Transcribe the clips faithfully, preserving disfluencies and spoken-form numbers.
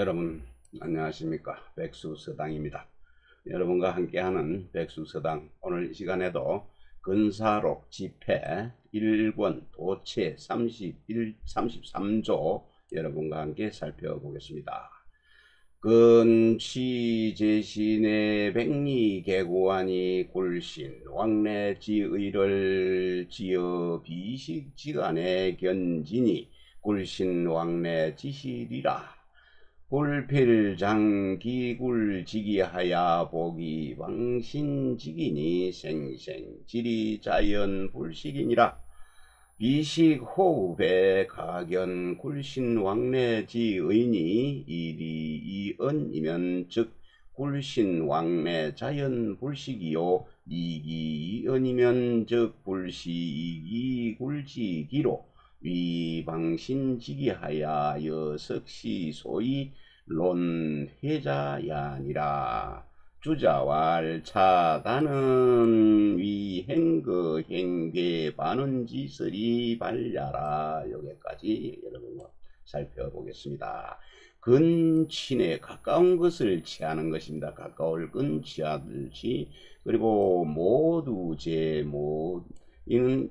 여러분 안녕하십니까. 백수서당입니다. 여러분과 함께하는 백수서당, 오늘 이 시간에도 근사록 집회 일 권 도체 삼십일, 삼십삼 조 여러분과 함께 살펴보겠습니다. 근취제신의 백리 개고하니 굴신 왕래지의를 지어 비식지간에 견지니 굴신 왕래지시리라. 굴필장기굴지기하야 보기 왕신지기니 생생지리 자연불식이니라. 비식호흡에 가견 굴신왕래지의니 일이 이언이면 즉 굴신왕래 자연불식이요 이기 이언이면 즉 불시이기 굴지기로 위방신지기하야 여석시 소위 론회자야니라. 주자왈 차단은 위행거 행괴 반은지설이 발야라. 여기까지 여러분과 살펴보겠습니다. 근친에 가까운 것을 취하는 것입니다. 가까울 근취하듯이. 그리고 모두 제모 이는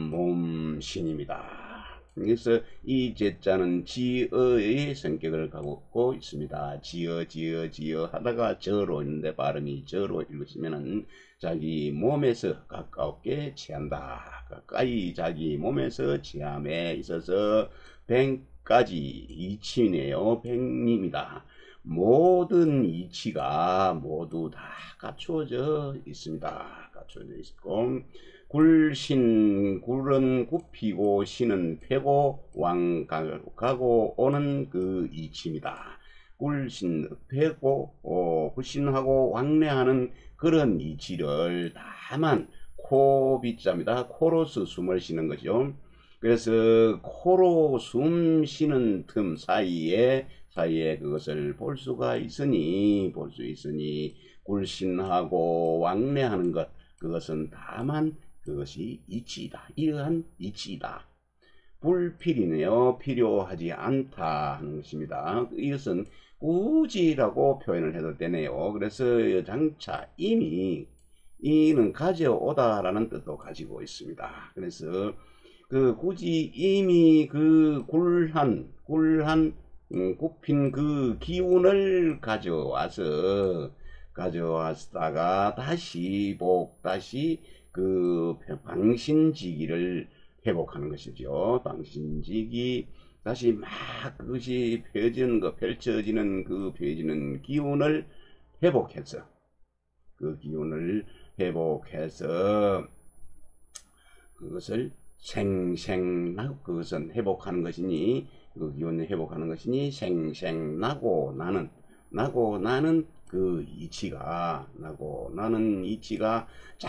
몸신입니다. 그래서 이 제자는 지어의 성격을 갖고 있습니다. 지어 지어 지어 하다가 저로 있는데 발음이 저로 읽으시면은 자기 몸에서 가깝게 취한다. 가까이 자기 몸에서 취함에 있어서 백가지 이치네요. 백리입니다. 모든 이치가 모두 다 갖추어져 있습니다. 갖추어져 있고, 굴신, 굴은 굽히고 신은 패고 왕 가고 오는 그 이치입니다. 굴신 패고 어, 굴신하고 왕래하는 그런 이치를 다만 코비자입니다. 코로서 숨을 쉬는 거죠. 그래서 코로 숨 쉬는 틈 사이에 사이에 그것을 볼 수가 있으니 볼 수 있으니 굴신하고 왕래하는 것, 그것은 다만 그것이 이치이다. 이러한 이치이다. 불필이네요. 필요하지 않다 하는 것입니다. 이것은 굳이라고 표현을 해도 되네요. 그래서 장차 이미 이는 가져오다라는 뜻도 가지고 있습니다. 그래서 그 굳이 이미 그 굴한 굴한 음, 굽힌 그 기운을 가져와서 가져왔다가 다시 복 다시 그 방신지기를 회복하는 것이죠. 방신지기 다시 막 그것이 펴지는 거 펼쳐지는 그 펴지는 기운을 회복해서 그 기운을 회복해서 그것을 생생나고 그것은 회복하는 것이니 그 기운을 회복하는 것이니 생생나고 나는 나고 나는 그 이치가 나고 나는 이치가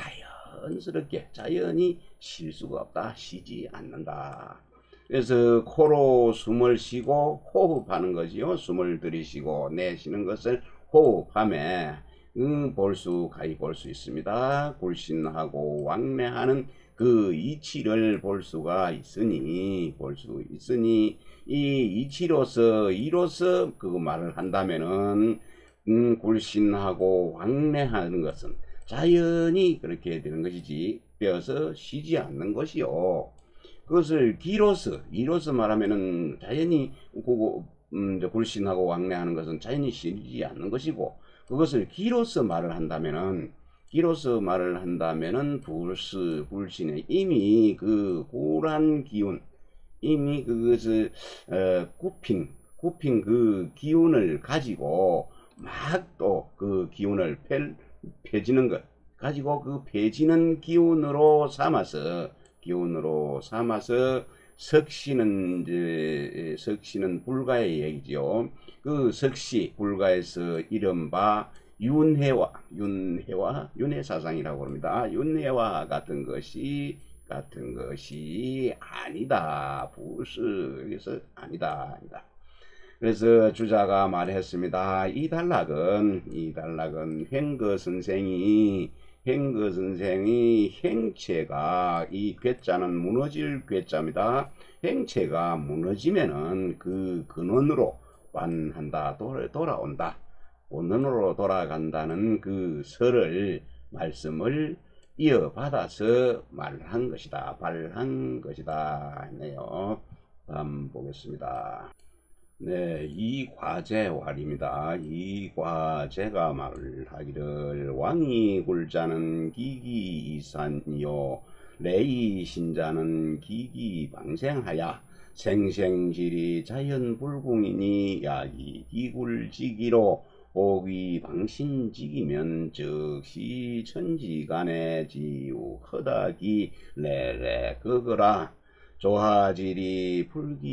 자연스럽게 자연히 쉴 수가 없다. 쉬지 않는다. 그래서 코로 숨을 쉬고 호흡하는 것이요. 숨을 들이쉬고 내쉬는 것을 호흡함에 음, 볼수 가히 볼 수 있습니다. 굴신하고 왕래하는 그 이치를 볼 수가 있으니 볼 수 있으니 이 이치로서 이로서 그 말을 한다면은 음, 굴신하고 왕래하는 것은 자연히 그렇게 되는 것이지 빼어서 쉬지 않는 것이요. 그것을 기로서 이로서 말하면은 자연히 그거 음, 굴신하고 왕래하는 것은 자연히 쉬지 않는 것이고, 그것을 기로서 말을 한다면은 기로서 말을 한다면은 불스 불신에 이미 그 굴한 기운, 이미 그것을 어, 굽힌 굽힌 그 기운을 가지고 막 또 그 기운을 펼, 펴지는 것 가지고 그 펴지는 기운으로 삼아서 기운으로 삼아서 석시는 이제 석시는 불가의 얘기죠. 그 석시 불가에서 이른바 윤회와 윤회와 윤회사상이라고 합니다. 윤회와 같은 것이 같은 것이 아니다. 불스 그래서 아니다 아니다. 그래서 주자가 말했습니다. 이 단락은 이 단락은 횡거 선생이 횡거 선생이 행체가 이 괴짜는 무너질 괴짜입니다. 행체가 무너지면은 그 근원으로 반한다, 돌아, 돌아온다, 본론으로 돌아간다는 그 설을 말씀을 이어받아서 말한 것이다, 발한 것이다 했네요. 다음 보겠습니다. 네, 이 과제 말입니다. 이 과제가 말하기를 왕이 굴자는 기기이산이요 레이 신자는 기기방생하야 생생질이 자연불궁이니 야기 기굴지기로 오기방신지기면 즉시 천지간의 지우 허다기 레레 그거라 조하질이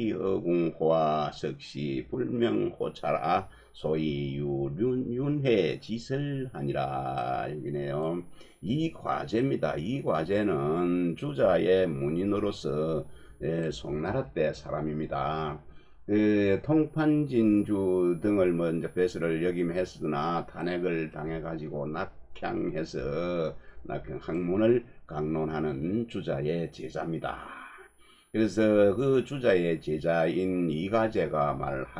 불기어궁호와 석시 불명호차라 소위 유윤해 지설하니라. 여기네요. 이 과제입니다. 이 과제는 주자의 문인으로서 예, 송나라 때 사람입니다. 그 통판진주 등을 먼저 배설을 역임했으나 탄핵을 당해가지고 낙향해서 낙향 학문을 강론하는 주자의 제자입니다. 그래서 그 주자의 제자인 이가제가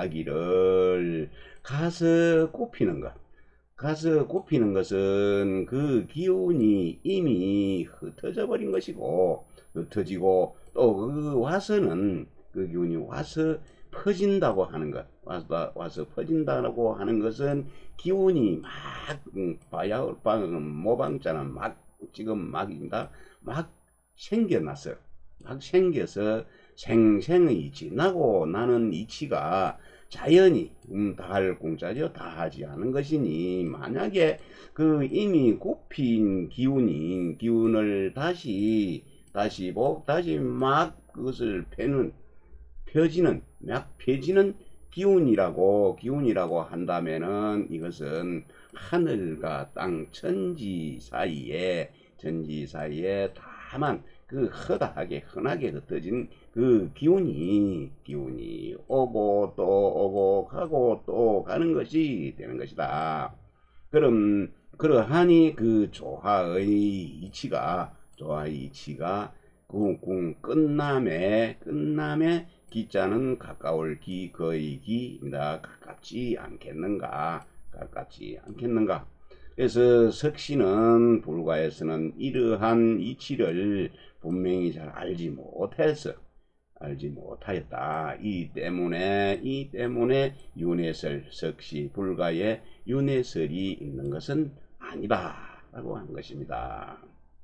말하기를 가서 꼽히는 것, 가서 꼽히는 것은 그 기운이 이미 흩어져 버린 것이고, 흩어지고 또 그 와서는 그 기운이 와서 퍼진다고 하는 것, 와서, 와서 퍼진다고 하는 것은 기운이 막 바야 모방자는 막 지금 막입니다. 막 생겨났어요. 막 생겨서 생생의 지나고 나는 이치가 자연히 음, 다할 공짜죠. 다하지 않은 것이니 만약에 그 이미 꼽힌 기운이 기운을 다시 다시 복 다시 막 그것을 펴는 펴지는 막 펴지는 기운이라고 기운이라고 한다면은 이것은 하늘과 땅 천지 사이에 천지 사이에 다만 그 허다하게 흔하게 흩어진 그 기운이 기운이 오고 또 오고 가고 또 가는 것이 되는 것이다. 그럼 그러하니 그 조화의 이치가 조화의 이치가 궁궁 끝남에 끝남에 기자는 가까울 기 거의 기입니다. 가깝지 않겠는가 가깝지 않겠는가. 그래서 석씨는 불가에서는 이러한 이치를 분명히 잘 알지 못해서 알지 못하였다. 이 때문에 이 때문에 윤회설 석씨 불가에 윤회설이 있는 것은 아니다 라고 한 것입니다.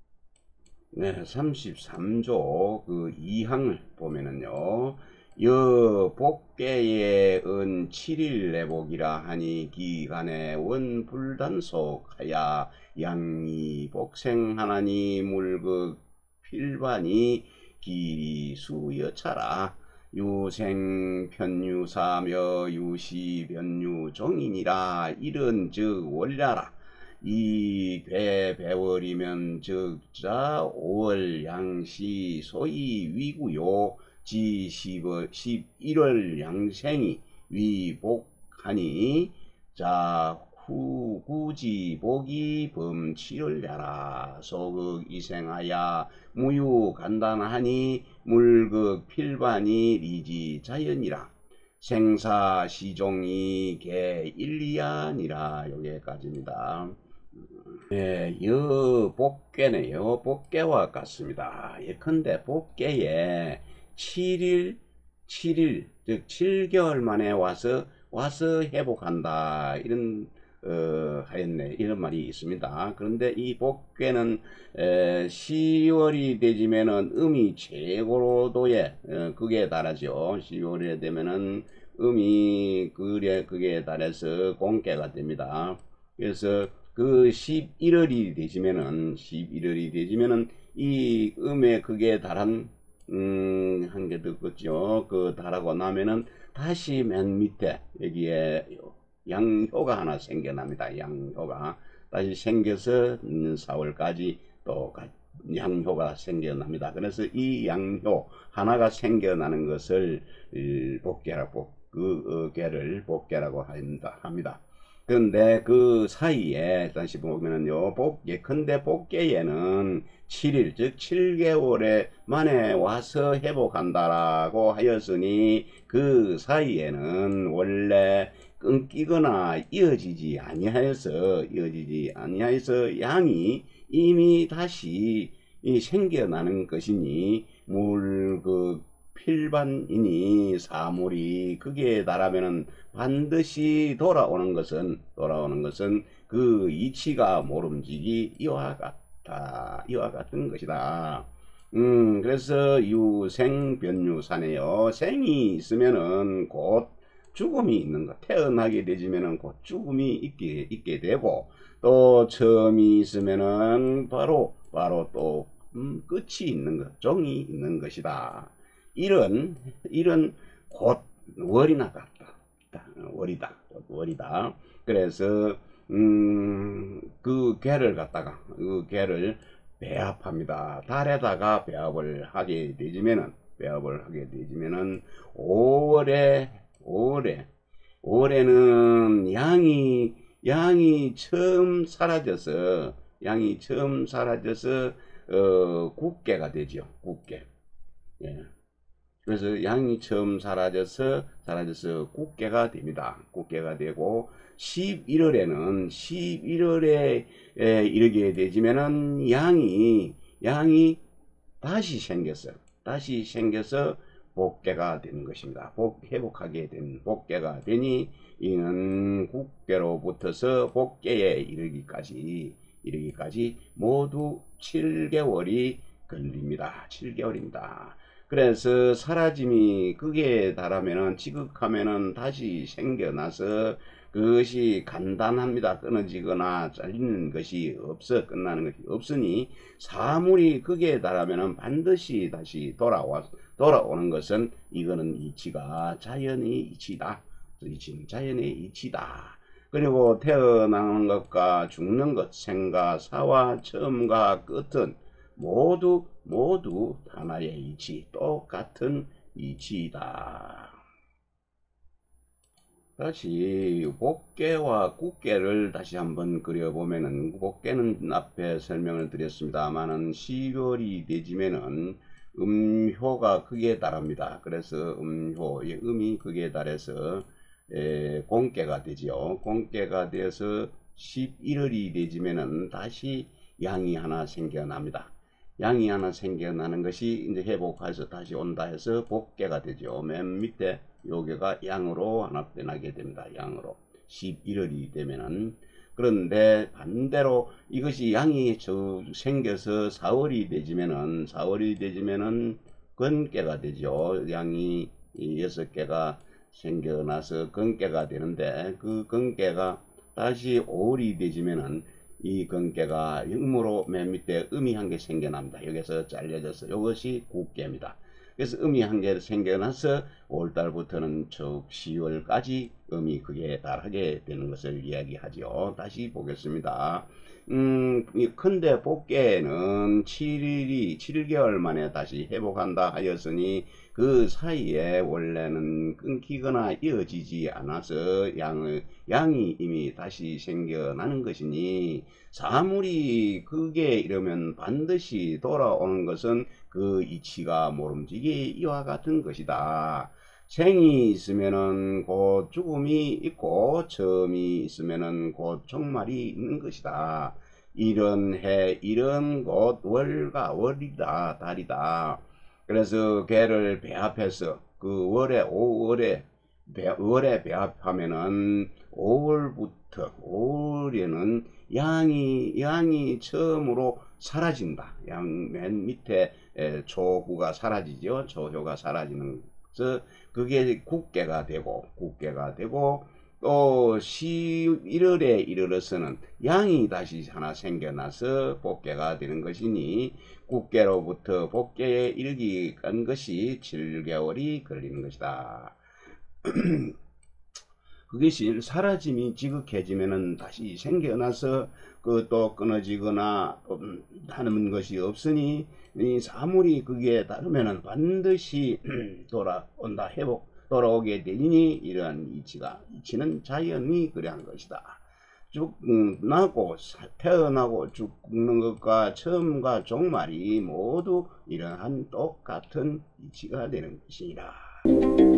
네, 삼십삼 조 그 이 항을 보면은요. 여 복계의 은 칠 일 내복이라 하니 기간에 원불단속하야 양이 복생하나니 물극 필반이 길이 수여차라 유생 편유사며 유시 변유종이니라 이런 즉 원ля라 이 배 배월이면 즉자 오월 양시 소위 위구요 지 십일월 양생이 위복하니 자 후구지복이 범칠월야라 소극 이생하야 무유 간단하니 물극 필반이 리지 자연이라 생사시종이 개 일리아니라. 여기까지입니다. 네, 여 복계네요. 복계와 같습니다. 예컨대 복계에 칠 일, 칠 일, 즉 칠 개월 만에 와서 와서 회복한다. 이런 어, 하였네. 이런 말이 있습니다. 그런데 이 복계는 에, 시월이 되지면은 음이 최고로도에 어, 극에 달하죠. 시월이 되면은 음이 그래 극에 달해서 공개가 됩니다. 그래서 그 십일월이 되지면은 십일월이 되지면은 이 음의 극에 달한 음, 한 개 더 긋죠. 그 달하고 나면은 다시 맨 밑에 여기에 양효가 하나 생겨납니다. 양효가 다시 생겨서 사월까지 또 양효가 생겨납니다. 그래서 이 양효 하나가 생겨나는 것을 복계라고 그 개를 복계라고 합니다. 그런데 그 사이에 다시 보면은요, 복, 예컨대 복계에는 칠 일, 즉 칠 개월에 만에 와서 회복한다라고 하였으니 그 사이에는 원래 끊기거나 이어지지 아니하여서 이어지지 아니하여서 양이 이미 다시 이 생겨나는 것이니 물 그 필반이니 사물이 극에 달하면은 반드시 돌아오는 것은 돌아오는 것은 그 이치가 모름지기 이와 같다 이와 같은 것이다. 음 그래서 유생변유사네요. 생이 있으면은 곧 죽음이 있는 것, 태어나게 되지면은 곧 죽음이 있게 있게 되고, 또 처음이 있으면은 바로 바로 또 음, 끝이 있는 것, 종이 있는 것이다. 이런 이런 곧 월이나 같다. 월이다. 월이다. 그래서 음, 그 개를 갖다가 그 개를 배합합니다. 달에다가 배합을 하게 되지면은 배합을 하게 되지면은 오월에 오월에 오월에는 양이 양이 처음 사라져서 양이 처음 사라져서 어, 국계가 되죠. 국계. 예. 그래서 양이 처음 사라져서 사라져서 국계가 됩니다. 국계가 되고 십일월에는 십일월에 이르게 되지면은 양이 양이 다시 생겼어요. 다시 생겨서 복계가 되는 것입니다. 복, 회복하게 된 복계가 되니 이는 국계로부터서 복계에 이르기까지 이르기까지 모두 칠 개월이 걸립니다. 칠 개월입니다. 그래서 사라짐이 극에 달하면은 지극하면은 다시 생겨나서 그것이 간단합니다. 끊어지거나 잘리는 것이 없어 끝나는 것이 없으니 사물이 극에 달하면은 반드시 다시 돌아와 돌아오는 것은 이거는 이치가 자연의 이치다. 이치는 자연의 이치다. 그리고 태어나는 것과 죽는 것, 생과 사와 처음과 끝은 모두 모두 하나의 이치, 똑같은 이치이다. 다시 복계와 국계를 다시 한번 그려보면은, 복계는 앞에 설명을 드렸습니다만은 십월이 되지면은 음효가 극에 달합니다. 그래서 음효, 음이 극에 달해서 에, 공계가 되지요. 공계가 되어서 십일월이 되지면은 다시 양이 하나 생겨납니다. 양이 하나 생겨나는 것이 이제 회복해서 다시 온다 해서 복계가 되죠. 맨 밑에 요게가 양으로 하나 변하게 됩니다. 양으로 십일월이 되면은. 그런데 반대로 이것이 양이 저 생겨서 사월이 되지면은 사월이 되지면은 건계가 되죠. 양이 여섯 개가 생겨나서 건계가 되는데 그 건계가 다시 오월이 되지면은 이 건계가 음으로 맨 밑에 음이 한 개 생겨납니다. 여기서 잘려져서 이것이 국계입니다. 그래서 음이 한 개 생겨나서 오월달부터는 쭉 시월까지 음이 그게 달하게 되는 것을 이야기하죠. 다시 보겠습니다. 음, 큰데 복계는 칠 일이 칠 개월 만에 다시 회복한다 하였으니 그 사이에 원래는 끊기거나 이어지지 않아서 양을, 양이 이미 다시 생겨나는 것이니 사물이 그게 이러면 반드시 돌아오는 것은 그 이치가 모름지기 이와 같은 것이다. 생이 있으면은 곧 죽음이 있고 처음이 있으면은 곧 종말이 있는 것이다. 이런 해 이런 곧 월과 월이다 달이다. 그래서 걔를 배합해서 그 월에 오월에 배, 월에 배합하면은 오월부터 오월에는 양이 양이 처음으로 사라진다. 양 맨 밑에 에, 초구가 사라지죠. 초효가 사라지는 그래서 그게 국계가 되고 국계가 되고 또 십일월에 이르러서는 양이 다시 하나 생겨나서 복계가 되는 것이니 국계로부터 복계에 이르기까지 것이 칠 개월이 걸리는 것이다. 그것이 사라짐이 지극해지면은 다시 생겨나서 그 또 끊어지거나 하는 것이 없으니 이 사물이 그게 다르면은 반드시 돌아온다. 회복 돌아오게 되니 이러한 이치가 이치는 자연이 그러한 것이다. 죽나고 태어나고 죽는 것과 처음과 종말이 모두 이러한 똑같은 이치가 되는 것이니라.